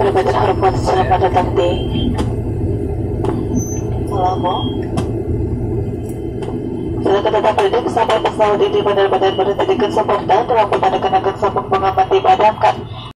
Badan Harapan selamat datang di Selama silakan tetap berdiri sampai pesawat ini benar-benar berhenti di kesempadan dalam kepada kenakan sabuk pengaman dipadamkan.